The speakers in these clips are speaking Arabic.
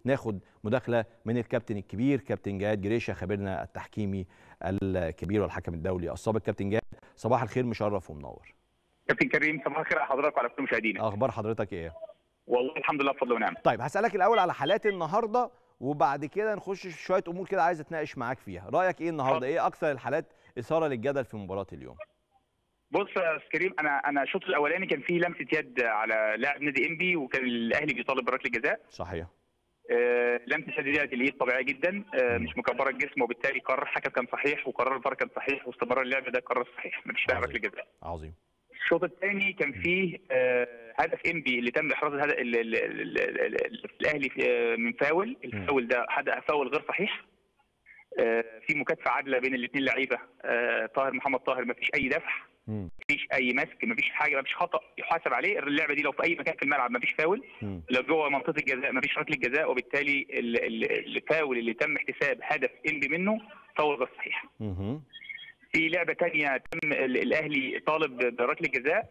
ناخد مداخله من الكابتن الكبير كابتن جهاد جريشه خبيرنا التحكيمي الكبير والحكم الدولي السابق. كابتن جهاد صباح الخير، مشرف ومنور. كابتن كريم صباح الخير على حضرتك وعلى كل مشاهدينا. اخبار حضرتك ايه؟ والله الحمد لله بفضل ونعمه. طيب هسالك الاول على حالات النهارده وبعد كده نخش في شويه امور كده عايز اتناقش معاك فيها. رايك ايه النهارده؟ ايه اكثر الحالات اثاره للجدل في مباراه اليوم؟ بص يا استاذ كريم، انا الشوط الاولاني كان فيه لمسه يد على لاعب نادي انبي وكان الاهلي بيطالب بركله جزاء. صحيح. لمسه اليد دي اليد طبيعيه جدا، مش مكبره الجسم، وبالتالي قرار الحكم كان صحيح وقرار الفار كان صحيح واستمرار اللعب ده قرار صحيح، مفيش فيها ركله جزاء. عظيم. الشوط الثاني كان فيه هدف انبي اللي تم احراز الاهلي من فاول، الفاول ده فاول غير صحيح. في مكاتفه عادله بين الاثنين لعيبه، محمد طاهر، مفيش اي دفع، مفيش اي مسك، مفيش حاجه، مفيش خطا يحاسب عليه. اللعبه دي لو في اي مكان في الملعب مفيش فاول، لو جوه منطقه الجزاء مفيش ركله جزاء، وبالتالي الفاول اللي تم احتساب هدف انبي منه فاول غير صحيح. في لعبه ثانيه تم الاهلي طالب بركله جزاء،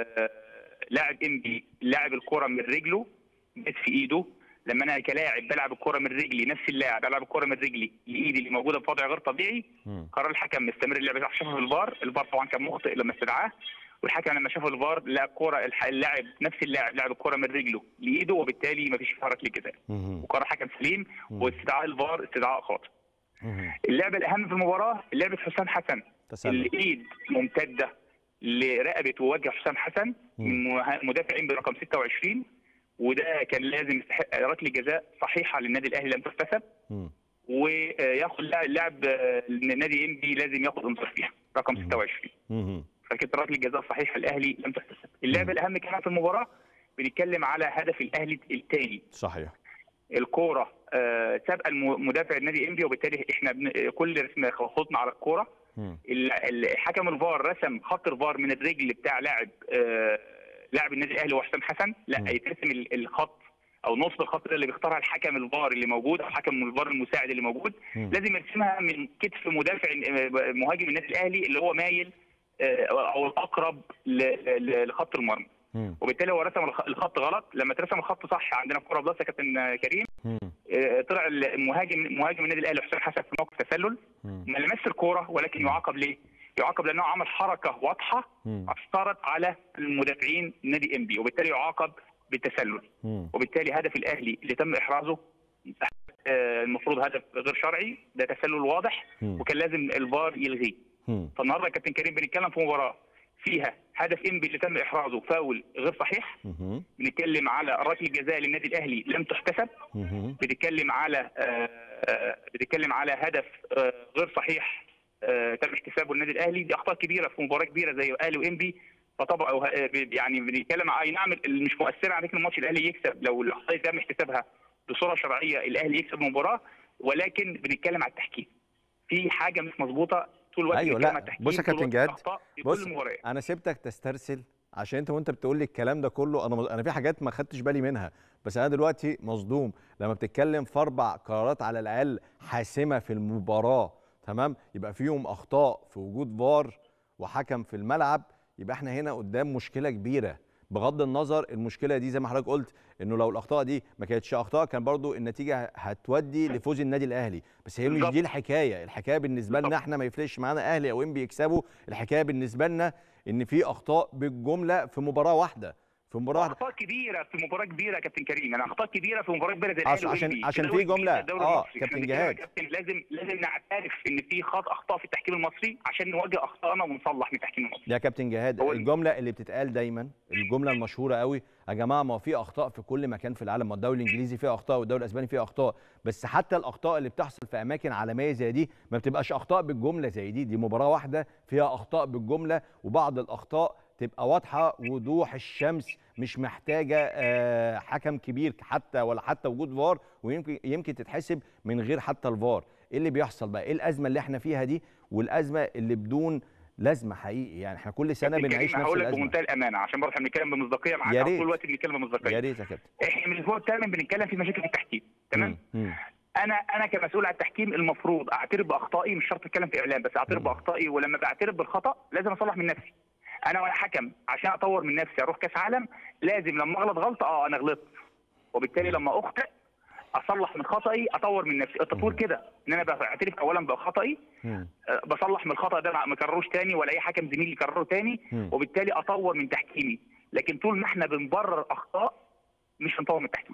لاعب انبي لاعب الكره من رجله جت في ايده. لما انا كلاعب بلعب الكره من رجلي، نفس اللاعب بلعب الكره من رجلي لايدي اللي موجوده في وضع غير طبيعي، قرار الحكم مستمر اللعبه. شافه الفار طبعا كان مخطئ لما استدعاه، والحكم لما شافه الفار لقى الكره اللاعب نفس اللاعب لعب الكره من رجله لايده، وبالتالي ما فيش فيها ركله جزاء، وقرار حكم سليم، واستدعاء الفار استدعاء خاطئ. اللعبه الاهم في المباراه لعبه حسام حسن، الايد ممتده لرقبه ووجه حسام حسن من مدافع انبي رقم 26، وده كان لازم يستحق ركله جزاء صحيحه للنادي الاهلي لم تحتسب، وياخد لاعب النادي انبي لازم ياخد انذار فيها رقم 26. فكانت ركله جزاء صحيحه الاهلي لم تحتسب. اللعبه الاهم كمان في المباراه بنتكلم على هدف الاهلي الثاني. صحيح. الكوره سابقه المدافع النادي انبي، وبالتالي احنا كل خطنا على الكوره. الحكم الفار رسم خط الفار من الرجل بتاع لاعب النادي الاهلي وحسام حسن، لا يترسم الخط او نص الخط اللي بيختارها الحكم الفار اللي موجود او حكم الفار المساعد اللي موجود، لازم يرسمها من كتف مدافع مهاجم النادي الاهلي اللي هو مايل او الاقرب لخط المرمى، وبالتالي هو رسم الخط غلط. لما اترسم الخط صح عندنا في كوره بلس يا كابتن كريم، طلع مهاجم النادي الاهلي حسام حسن في موقف تسلل، ما لمس الكوره، ولكن يعاقب ليه؟ يعاقب لانه عمل حركه واضحه اثرت على المدافعين نادي انبي، وبالتالي يعاقب بالتسلل، وبالتالي هدف الاهلي اللي تم احرازه المفروض هدف غير شرعي، ده تسلل واضح وكان لازم الفار يلغيه. فالنهارده يا كابتن كريم بنتكلم في مباراه فيها هدف انبي اللي تم احرازه فاول غير صحيح، بنتكلم على ركله جزاء للنادي الاهلي لم تحتسب، بنتكلم على هدف غير صحيح تم احتسابه للنادي الاهلي. دي اخطاء كبيره في مباراه كبيره زي الاهلي وانبي، فطبعا يعني بنتكلم اي نعم مش مؤثره على فكره الماتش الاهلي يكسب لو الاخطاء تم احتسابها بصوره شرعيه الاهلي يكسب المباراه، ولكن بنتكلم على التحكيم في حاجه مش مظبوطه طول الوقت. ايوه لا بص يا كابتن جهاد، بص انا سبتك تسترسل عشان انت وانت بتقول لي الكلام ده كله انا في حاجات ما خدتش بالي منها، بس انا دلوقتي مصدوم لما بتتكلم في 4 قرارات على الاقل حاسمه في المباراه، تمام؟ يبقى فيهم اخطاء في وجود فار وحكم في الملعب، يبقى احنا هنا قدام مشكله كبيره. بغض النظر المشكله دي زي ما حضرتك قلت انه لو الاخطاء دي ما كانتش اخطاء كان برضو النتيجه هتودي لفوز النادي الاهلي، بس هي مش دي الحكايه بالنسبه لنا احنا، ما يفرقش معانا اهلي او انبي يكسبوا، الحكايه بالنسبه لنا ان في اخطاء بالجمله في مباراه واحده، اخطاء كبيره في مباراه كبيره يا كابتن كريم، انا اخطاء كبيره في مباراه كبيره زي الاهلي عشان في جمله كابتن جهاد، لازم نعترف ان في اخطاء في التحكيم المصري عشان نواجه اخطائنا ونصلح من التحكيم المصري. يا كابتن جهاد الجمله اللي بتتقال دايما، الجمله المشهوره قوي، يا جماعه ما في اخطاء في كل مكان في العالم، ما الدوري الانجليزي فيه اخطاء والدوري الاسباني فيه اخطاء، بس حتى الاخطاء اللي بتحصل في اماكن عالميه زي دي ما بتبقاش اخطاء بالجمله زي دي مباراه واحده فيها اخطاء بالجمله، وبعض الاخطاء تبقى واضحه وضوح الشمس، مش محتاجه حكم كبير حتى ولا حتى وجود فار، ويمكن تتحسب من غير حتى الفار. ايه اللي بيحصل بقى؟ ايه الازمه اللي احنا فيها دي، والازمه اللي بدون لازمه حقيقي؟ يعني احنا كل سنه بنعيش نفس الازمه. هقول لك بمنتهى الامانه عشان برضه احنا بنتكلم بمصداقيه معاك طول الوقت، بنتكلم بمصداقيه. يا ريت يا كابتن. احنا من الاسبوع الثامن بنتكلم في مشاكل في التحكيم، تمام؟ انا كمسؤول عن التحكيم المفروض اعترف باخطائي، مش شرط اتكلم في اعلام، بس اعترف باخطائي، ولما بعترف بالخطا لازم اصلح من نفسي. انا وانا حكم عشان اطور من نفسي اروح كاس عالم لازم لما اغلط غلطه انا غلطت، وبالتالي لما اخطئ اصلح من خطأي، اطور من نفسي. التطوير كده ان انا بعترف اولا بخطأي، بصلح من الخطأ ده ما اكرروش تاني ولا اي حكم زميلي يكرره تاني، وبالتالي اطور من تحكيمي. لكن طول ما احنا بنبرر اخطاء مش هنطور من التحكيم.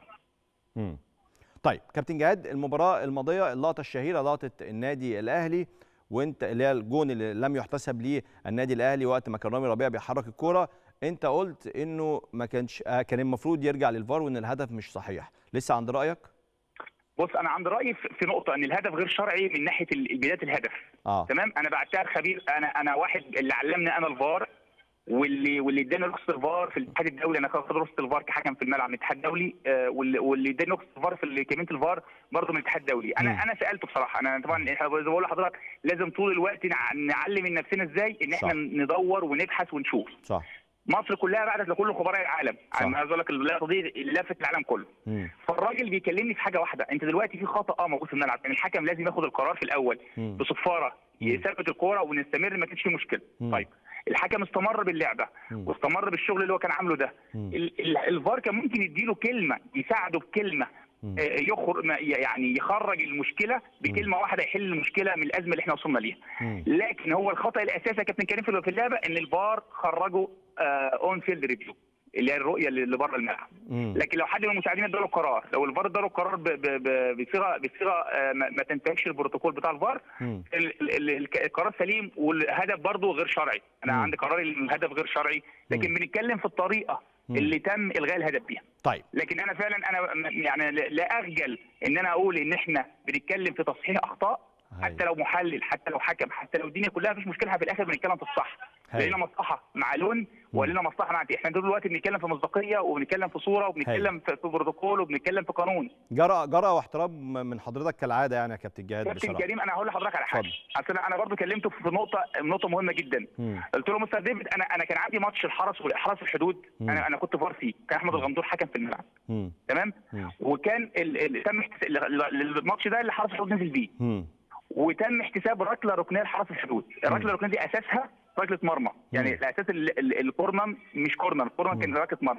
طيب كابتن جهاد، المباراه الماضيه اللقطه الشهيره لقطه النادي الاهلي وانت اللي هي الجون اللي لم يحتسب ليه النادي الاهلي وقت ما كان رامي ربيعه بيحرك الكوره، انت قلت انه ما كانش كان المفروض يرجع للفار وان الهدف مش صحيح، لسه عند رايك؟ بص انا عند رايي في نقطه ان الهدف غير شرعي من ناحيه بدايه الهدف. تمام. انا بعتها خبير، انا واحد اللي علمني انا الفار واللي اداني رخصه الفار في الاتحاد الدولي. انا خدت رخصه الفار كحكم في الملعب من الاتحاد الدولي، واللي اداني رخصه الفار في كمينه الفار برضه من الاتحاد الدولي. انا سالته بصراحه. انا طبعا احنا زي ما بقول لحضرتك لازم طول الوقت نعلم من نفسنا ازاي ان احنا ندور ونبحث ونشوف. صح. مصر كلها بعتت لكل خبراء العالم. انا عايز اقول لك اللقطه دي لفت العالم كله. فالراجل بيكلمني في حاجه واحده، انت دلوقتي في خطا موجود في الملعب، يعني الحكم لازم ياخد القرار في الاول بصفاره يثبت الكوره ونستمر، ما كانش في مشكله. طيب الحكم استمر باللعبه واستمر بالشغل اللي هو كان عامله ده. الفار كان ممكن يديله كلمه، يساعده بكلمه، يعني يخرج المشكله بكلمه واحده، يحل المشكله من الازمه اللي احنا وصلنا ليها. لكن هو الخطا الاساسي يا كابتن كريم في اللعبه ان الفار خرجه اون فيلد ريفيو اللي هي الرؤيه اللي بره الملعب. لكن لو حد من المساعدين اداله القرار، لو الفار اداله القرار بصيغه ما تنتهكش البروتوكول بتاع الفار، القرار سليم والهدف برضه غير شرعي. انا عندي قرار الهدف غير شرعي، لكن بنتكلم في الطريقه اللي تم الغاء الهدف بيها. طيب لكن انا فعلا يعني لا اخجل ان انا اقول ان احنا بنتكلم في تصحيح اخطاء، حتى لو محلل، حتى لو حكم، حتى لو الدنيا كلها مفيش مشكله، في الاخر بنتكلم في الصح. لنا مصلحه مع لون ولنا مصلحه مع احنا طول الوقت بنتكلم في مصداقيه وبنتكلم في صوره وبنتكلم في بروتوكول وبنتكلم في قانون. جرأ واحترام من حضرتك كالعاده يعني يا كابتن جهاد. كابتن كريم انا هقول لحضرتك على حاجه، اصل انا برضو كلمته في نقطه مهمه جدا. قلت له مستر ديفيد انا كان عندي ماتش الحرس الحدود، انا كنت فار فيه، كان احمد الغندور حكم في الملعب. تمام. وكان تم الماتش ده اللي حرس الحدود نزل بيه، وتم احتساب ركله ركنيه لحرس الحدود. الركله الركنيه دي اساسها ركله مرمى، يعني الاساس الكورنر مش كورنر، الكورنر كان ركله مرمى.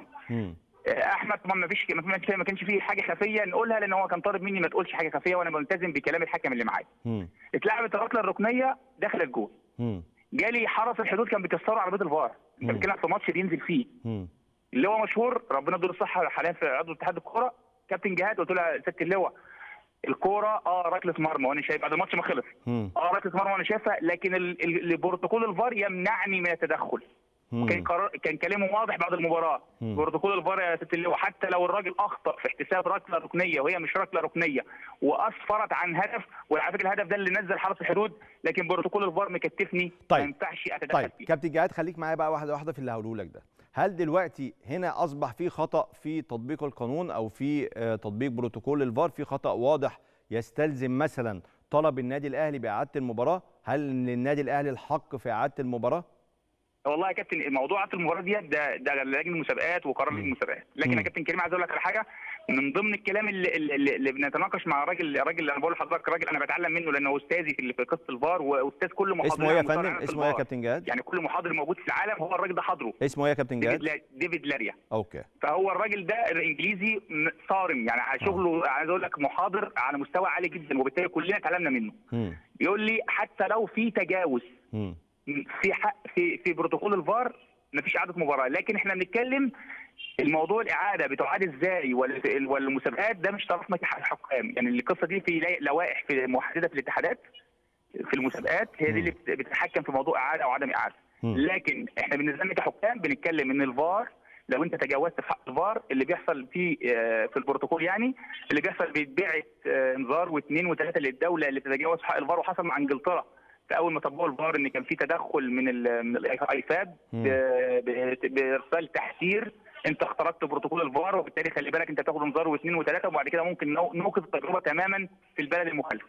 احمد طبعا ما كانش فيه حاجه خفيه نقولها، لان هو كان طالب مني ما تقولش حاجه خفيه وانا ملتزم بكلام الحكم اللي معايا. اتلعبت الركله الركنيه دخلت جول. جالي حرس الحدود كان بيكسروا عربيه الفار، انت بتتكلم في ماتش بينزل فيه اللي هو مشهور، ربنا يديله الصحه حاليا في عضو اتحاد الكوره كابتن جهاد. قلت له يا ست اللواء الكوره ركله مرمى وانا شايف بعد الماتش ما خلص، ركله مرمى وانا شايفها، لكن البروتوكول الفار يمنعني من التدخل. كان كلامه واضح بعد المباراه. بروتوكول الفار يا ست اللواء حتى لو الراجل اخطا في احتساب ركله ركنيه وهي مش ركله ركنيه واسفرت عن هدف، وعلى فكره الهدف ده اللي نزل حرس الحدود، لكن بروتوكول الفار مكتفني. طيب. ما ينفعش اتدخل فيه. كابتن جهاد خليك معايا بقى واحده واحده في اللي هقوله لك ده. هل دلوقتي هنا اصبح في خطا في تطبيق القانون او في تطبيق بروتوكول الفار، في خطا واضح يستلزم مثلا طلب النادي الاهلي باعاده المباراه؟ هل للنادي الاهلي الحق في اعاده المباراه؟ والله يا كابتن موضوع اعاده المباراه ديت ده لجنه المسابقات وقرار لجنه المسابقات. لكن يا كابتن كريم عايز اقول لك على حاجه من ضمن الكلام اللي بنتناقش مع الراجل اللي انا بقول لحضرتك، راجل انا بتعلم منه لانه استاذي في قصه الفار واستاذ كل محاضر. اسمه ايه يا فندم؟ اسمه ايه يا كابتن جهاد؟ يعني كل محاضر موجود في العالم هو الراجل ده حاضره. اسمه ايه يا كابتن جهاد؟ ديفيد لاريا. اوكي. فهو الراجل ده الانجليزي صارم، يعني شغله عايز اقول لك محاضر على مستوى عالي جدا، وبالتالي كلنا اتعلمنا منه. يقول لي حتى لو في تجاوز في حق في بروتوكول الفار مفيش اعاده مباراه، لكن احنا بنتكلم الموضوع الاعاده بتعاد ازاي ولا المسابقات ده مش طرف الحكام. يعني القصه دي في لوائح في محدده في الاتحادات في المسابقات هي دي اللي بتتحكم في موضوع اعاده او عدم اعاده. لكن احنا بالنسبه لنا كحكام بنتكلم ان الفار لو انت تجاوزت في حق الفار اللي بيحصل في البروتوكول، يعني اللي بيحصل بيتبعت انذار واثنين وثلاثه للدوله اللي بتتجاوز في حق الفار. وحصل مع انجلترا في اول ما طبقوا الفار ان كان في تدخل من الايفاد بارسال تحذير انت اخترقت بروتوكول الفار، وبالتالي خلي بالك انت تاخد انذار واثنين وثلاثه، وبعد كده ممكن نوقف التجربه تماما في البلد المخالف.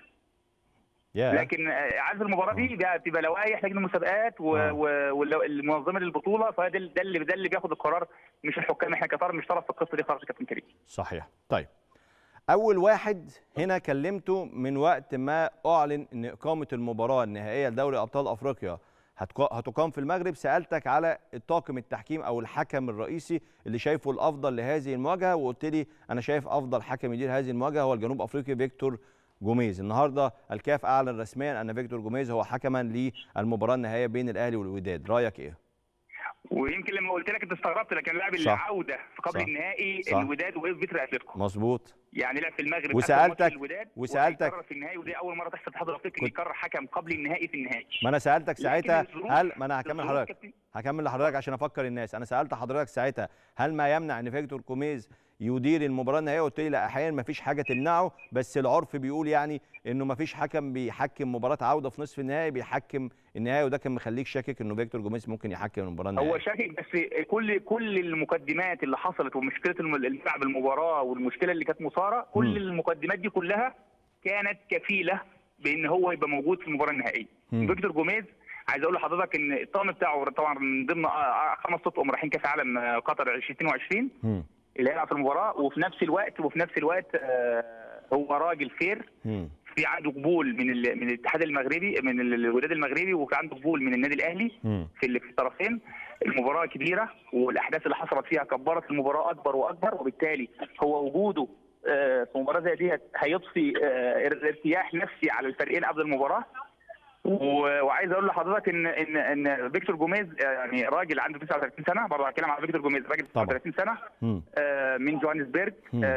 لكن اعاده المباراه دي بتبقى لوائح لجنه المسابقات والمنظمه للبطوله، فده اللي بياخد القرار مش الحكام. احنا كطرف مش طرف في القصه دي خالص يا كابتن كريم. صحيح. طيب أول واحد هنا كلمته من وقت ما أعلن أن إقامة المباراة النهائية لدوري أبطال أفريقيا هتقام في المغرب. سالتك على الطاقم التحكيم او الحكم الرئيسي اللي شايفه الافضل لهذه المواجهه، وقلت لي انا شايف افضل حكم يدير هذه المواجهه هو الجنوب افريقي فيكتور جوميز. النهارده الكاف اعلن رسميا ان فيكتور جوميز هو حكما للمباراه النهائيه بين الاهلي والوداد. رايك ايه؟ ويمكن لما قلت لك انت استغربت، لكن لاعب العوده في قبل النهائي الوداد وفيتر اتلتيكو. مظبوط. يعني لعب في المغرب وسالتك في النهائي، ودي اول مره تحصل في الاتحاد الافريقي يكرر حكم قبل النهائي في النهائي. ما انا سالتك ساعتها ما انا هكمل لحضرتك عشان افكر الناس. انا سالت حضرتك ساعتها هل ما يمنع ان فيكتور جوميز يدير المباراه النهائيه؟ قلت لي لا، احيانا ما فيش حاجه تمنعه، بس العرف بيقول يعني انه ما فيش حكم بيحكم مباراه عوده في نصف النهائي بيحكم النهائي، وده كان مخليك شاكك انه فيكتور جوميز ممكن يحكم المباراه النهائيه. هو شاكك، بس كل المقدمات اللي حصلت ومشكله الملعب المباراه والمشكله اللي كانت مثاره، كل المقدمات دي كلها كانت كفيله بان هو يبقى موجود في المباراه النهائيه. فيكتور جوميز عايز اقول لحضرتك ان الطاقم بتاعه طبعا من ضمن 5 اطقم رايحين كاس عالم قطر 2022 اللي هيلعب في المباراه، وفي نفس الوقت هو راجل فير، في عنده قبول من الاتحاد المغربي، من الوداد المغربي، وفي عنده قبول من النادي الاهلي في الطرفين. المباراه كبيره والاحداث اللي حصلت فيها كبرت المباراه اكبر واكبر، وبالتالي هو وجوده في مباراه زي ديت هيضفي ارتياح نفسي على الفريقين قبل المباراه. وعايز اقول لحضرتك ان فيكتور جوميز يعني راجل عنده 39 سنه، برضه هتكلم على فيكتور جوميز، راجل 39 سنه من جوهانسبرج،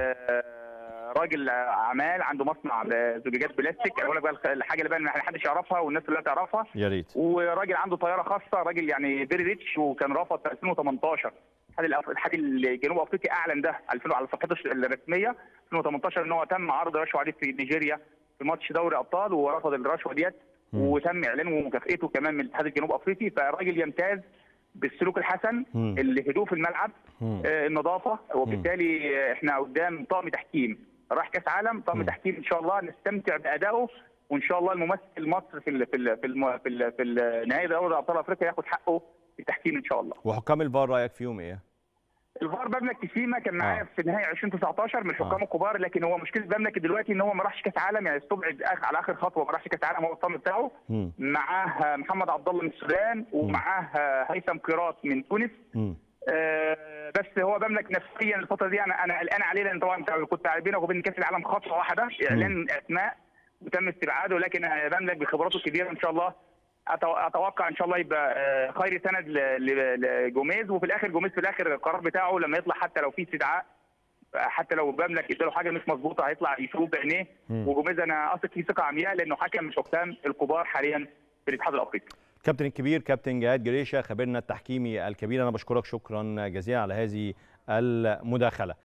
راجل اعمال عنده مصنع زجاجات بلاستيك. اقول لك بقى الحاجه اللي بقى ما حدش يعرفها والناس كلها تعرفها، يا ريت. وراجل عنده طياره خاصه، راجل يعني فيري ريتش، وكان رافض في 2018 الاتحاد الجنوب افريقي اعلن ده على صفحته الرسميه 2018 ان هو تم عرض رشوه عليه في نيجيريا في ماتش دوري ابطال، ورفض الرشوه ديت وتم اعلانه ومكافئته كمان من الاتحاد الجنوب افريقي. فالراجل يمتاز بالسلوك الحسن، الهدوء في الملعب، النظافه، وبالتالي احنا قدام طاقم تحكيم راح كاس عالم، طاقم تحكيم ان شاء الله نستمتع بادائه، وان شاء الله الممثل مصر في نهائي دوري ابطال افريقيا ياخد حقه في التحكيم ان شاء الله. وحكام الفار رايك فيهم ايه؟ الفار بملك كسيما كان معايا في نهائي 2019 من الحكام الكبار، لكن هو مشكله بملك دلوقتي ان هو ما راحش كاس عالم، يعني استبعد على اخر خطوه، ما راحش كاس عالم. هو الطاقم بتاعه معاه محمد عبد الله من السودان، ومعاه هيثم قيراط من تونس. بس هو بملك نفسيا الفتره دي انا قلقان عليه، لان طبعا كنت بينه وبين كاس العالم خطوه واحده، اعلان اسماء وتم استبعاده، لكن بملك بخبراته الكبيره ان شاء الله اتوقع ان شاء الله يبقى خير سند لجوميز. وفي الاخر جوميز في الاخر القرار بتاعه لما يطلع، حتى لو في استدعاء، حتى لو بملك اداله حاجه مش مظبوطه هيطلع يشوف بعينيه. وجوميز انا اثق فيه ثقه عمياء لانه حكم من الحكام الكبار حاليا في الاتحاد الافريقي. كابتن الكبير كابتن جهاد جريشه خبيرنا التحكيمي الكبير، انا بشكرك شكرا جزيلا على هذه المداخله.